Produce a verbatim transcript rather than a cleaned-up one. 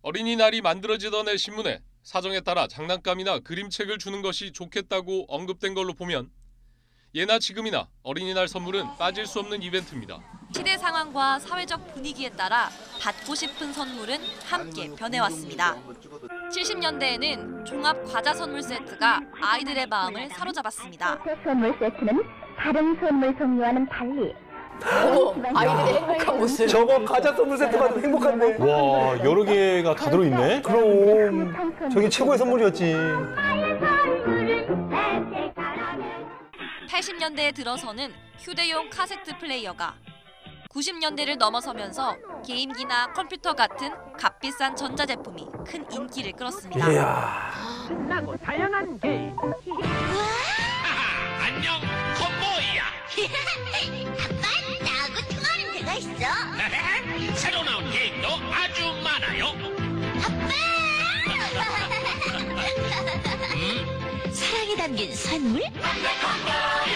어린이날이 만들어지던 해 신문에 사정에 따라 장난감이나 그림책을 주는 것이 좋겠다고 언급된 걸로 보면 예나 지금이나 어린이날 선물은 빠질 수 없는 이벤트입니다. 시대 상황과 사회적 분위기에 따라 받고 싶은 선물은 함께 변해왔습니다. 칠십 년대에는 종합 과자 선물 세트가 아이들의 마음을 사로잡았습니다. 선물 세트는 다른 선물 종류와는 달리 어머, 아이들의 행복한 모습. 저거 과자 선물 세트 받으면 행복한데. 와, 여러 개가 다 들어있네? 그럼 저게 최고의 선물이었지. 팔십 년대에 들어서는 휴대용 카세트 플레이어가, 구십 년대를 넘어서면서 게임기나 컴퓨터 같은 값비싼 전자제품이 큰 인기를 끌었습니다. 이야. 신나고 다양한 게임. 안녕, 콤보이야. 아빠, 나하고 통하는 데가 있어. 새로 나온 게임도 아주 많아요. 아빠! 사랑이 담긴 선물?